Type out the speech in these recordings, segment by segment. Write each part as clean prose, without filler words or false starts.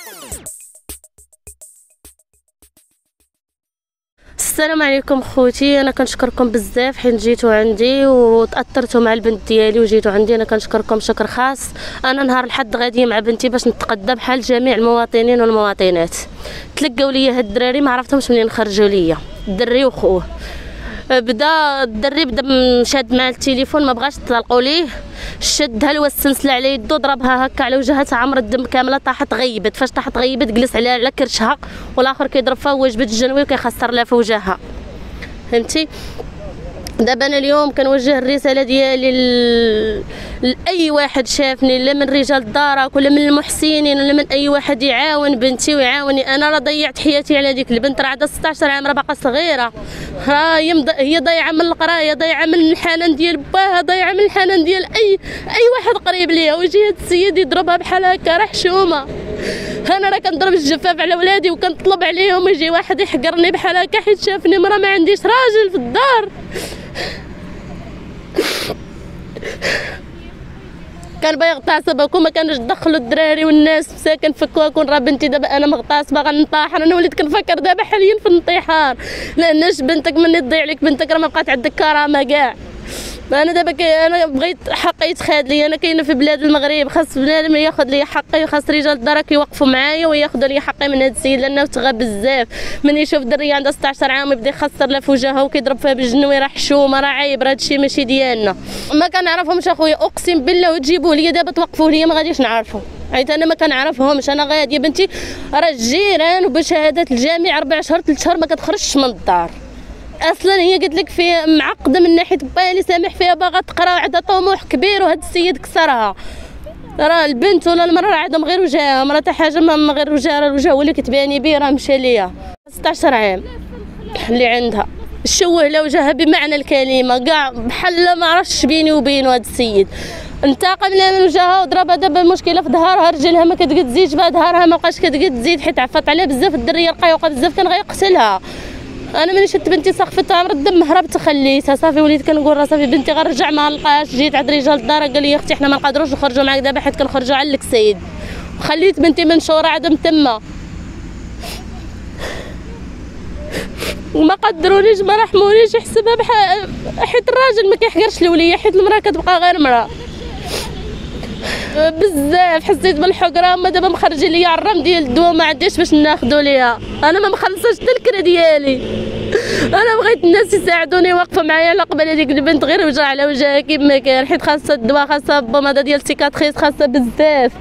السلام عليكم خوتي، انا كنشكركم بزاف حيت جيتوا عندي وتاثرتوا مع البنت ديالي وجيتوا عندي. انا كنشكركم شكر خاص. انا نهار الحد غاديه مع بنتي باش نتقدى بحال جميع المواطنين والمواطنات. تلقاو ليا هاد الدراري ما عرفتهمش منين خرجوا ليا، الدري وخوه. الدري بدا مشاد مع التليفون، ما بغاش تطلقوا ليه، شدها له السلسله على يدو، ضربها هكا على وجهها عمر الدم كامله، طاحت غيبت. فاش طاحت غيبت جلس على كرشها، والاخر كيضرب فيها هو جبد الجنوي وكيخسر لها في وجهها. فهمتي؟ دابا انا اليوم كنوجه الرساله ديالي لاي واحد شافني، لا من رجال الدارك ولا من المحسنين ولا من اي واحد يعاون بنتي ويعاوني. انا راه ضيعت حياتي على ديك البنت، راه عندها 16 عام، راه باقا صغيره، راه هي ضايعه من القرايه، ضايعه من الحنان ديال باها، ضايعه من الحنان ديال اي واحد قريب ليها. ويجي هاد السيد يضربها بحال هكا، راه حشومه. انا راه كنضرب الجفاف على ولادي وكنطلب عليهم، يجي واحد يحقرني بحال هكا حيت شافني مرا ما عنديش راجل في الدار. كان باغي يغتصبك وما كانوش دخلوا الدراري والناس مساكن فكوها. كون راه بنتي دابا انا مغتصبه غنطاحن. انا وليت كنفكر دابا حاليا في الانتحار، لاناش بنتك ملي تضيع لك بنتك راه ما بقات عندك كرامه كاع. انا دابا انا بغيت حقي يتخاد لي. انا كاينه في بلاد المغرب، خاص بنادم ياخذ لي حقي، خاص رجال الدرك يوقفوا معايا وياخذوا لي حقي من هذا السيد، لانه تغى بزاف. من يشوف دريه عندها 16 عام ويبدا يخسر لها في وجهها وكيضرب فيها بالجنوي، راه حشومه، راه عيب، راه هادشي ماشي ديالنا. ما كنعرفهمش اخويا، اقسم بالله، وتجيبوه لي دابا توقفوه لي ما غاديش نعرفو، حيت انا ما كنعرفهمش. انا غاديه بنتي راه الجيران وبشهادات الجامع 4 شهور 3 شهور ما كتخرجش من الدار اصلا. هي قالت لك فيها معقده من ناحيه باها اللي سامح فيها، باغا تقرا وعندها طموح كبير، وهذا السيد كسرها. راه البنت ولا المراه راه عندهم غير وجهها، مرا حتى حاجه ما غير وجهها، راه الوجه هو اللي كتباني به. راه مشى ليا 16 عام اللي عندها، شوه لها وجهها بمعنى الكلمه كاع، بحال ما عرفتش بيني وبينه. هذا السيد انتقم لها من وجهها وضربها. دابا المشكله في ظهرها، رجلها ما كتقد تزيد بها، ظهرها ما بقاش كتقد تزيد حيت عفط عليها بزاف. الدريه رقيقه بزاف، كان غيقتلها. انا ملي شفت بنتي سقفتها عمر الدم هربت خليتها صافي. وليت كنقول راه صافي بنتي غنرجع ما لقاش. جيت عند رجال الدار قال لي اختي حنا ما نقدروش نخرجوا معاك دابا حيت كنخرجوا على الكسيد، وخليت بنتي منشوره عندهم تما وما قدرونيش ما رحمونيش. يحسبها بحال حيت الراجل ما كيحقرش الوليه، حيت المراه كتبقى غير مراه. بزاف حسيت بالحقره. ما دابا مخرجين ليا عرام ديال الدواء ما عنديش باش ناخذوا ليها. انا ما مخلصاش حتى الكرا ديالي. انا بغيت الناس يساعدوني يوقفوا معايا على قبل هذيك البنت غير وجع على وجهها كيما كان، حيت خاصها الدواء، خاصها بوماده ديال السيكاتريس، خاصها بزاف.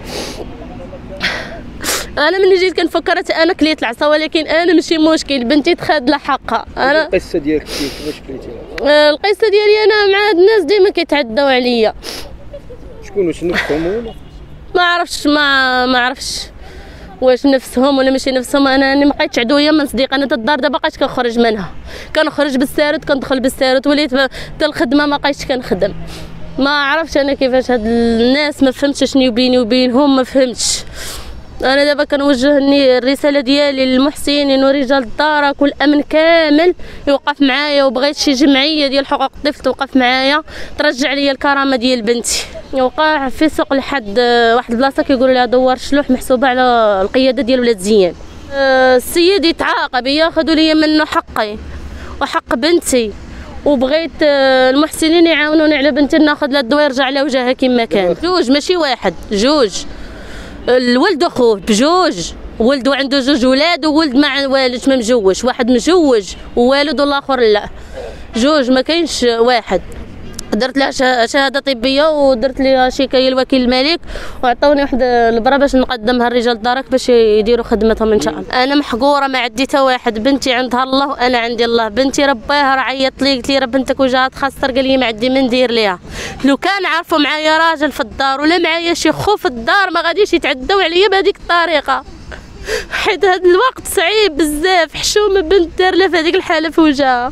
انا ملي جيت كنفكرت انا كليت العصا، ولكن انا ماشي مشكل، بنتي تخاد لها حقها. انا القصه ديالك كيفاش كليتيها؟ القصه ديالي انا مع هاد الناس ديما كيتعداو عليا. شكون واش نفسهم ولا ما عرفتش ما عرفتش واش نفسهم ولا ماشي نفسهم. انا ما بقيتش عدويه من صديق. انا الدار دابا بقيت كنخرج منها، كنخرج بالسارد كندخل بالسارد، وليت حتى الخدمه ما بقيتش كنخدم. ما عرفتش انا كيفاش هاد الناس، ما فهمتش شنو بيني وبينهم، ما فهمتش. انا دابا كنوجه الرساله ديالي للمحسنين ورجال الدارك والامن كامل يوقف معايا، وبغيت شي جمعيه ديال حقوق الطفل توقف معايا ترجع لي الكرامه ديال بنتي. وقع في سوق الحد واحد البلاصه كيقولوا لها دوار شلوح محسوبه على القياده ديال ولاد زيان. السيد يتعاقب ياخذوا لي منه حقي وحق بنتي، وبغيت المحسنين يعاونوني على بنتي ناخذ لها الدواء يرجع لها وجهها كما كان. جوج ماشي واحد، جوج. الولد واخوه بجوج، ولد عنده 2 ولاد، وولد مع والد ما مجوج، واحد مجوج ووالد والاخر لا، جوج ما كاينش واحد. درت لها شهاده طبيه ودرت لها شكايه لوكيل الملك، وعطاوني واحد البرا باش نقدمها لرجال الدرك باش يديروا خدمتهم ان شاء الله. انا محقوره ما عندي حتى واحد، بنتي عندها الله وانا عندي الله. بنتي رباها راه عيطت لي قلت لي راه بنتك وجهها تخسر، قال لي ما عندي من ندير ليها. لو كان عرفوا معايا راجل في الدار ولا معايا شي خو في الدار ما غاديش يتعداو عليا بهذيك الطريقه، حيت هذا الوقت صعيب بزاف. حشومه بنت دار لها في هذيك الحاله في وجهها.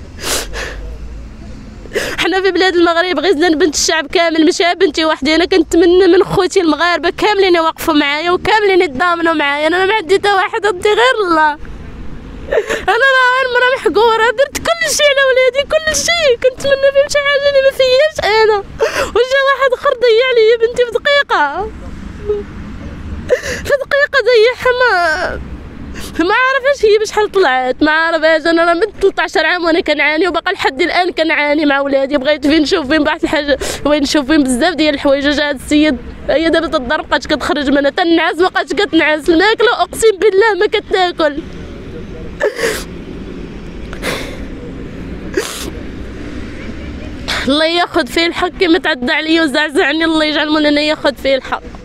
حنا في بلاد المغرب غزلان بنت الشعب كامل، ماشي بنتي وحدي. انا كنتمنى من خوتي المغاربه كاملين يوقفوا معايا وكاملين يتضامنوا معايا. انا ما عندي حتى واحد، عندي غير الله. انا راه غير مرا محقوره، درت كل شيء على ولادي، كل شيء. كنتمنى فيهم شي حاجه اللي ما فياش انا، وجا واحد اخر ضيع لي بنتي في دقيقه، في دقيقه زيحها ما عارفاش هي بشحال طلعت، ما عارفاش. انا راه من 13 عام وانا كنعاني، وباقا لحد الان كنعاني مع ولادي. بغيت فين نشوف فين واحد الحاجه، بغيت نشوف فين بزاف ديال الحوايج. جا هاد السيد هي دابا الدار مابقاتش كتخرج منها، تنعس ما بقاتش كتنعس، الماكله اقسم بالله ما كتاكل. الله ياخذ فيه الحق كما تعدى عليا وزعزعني، الله يجعل مولانا ياخذ فيه الحق.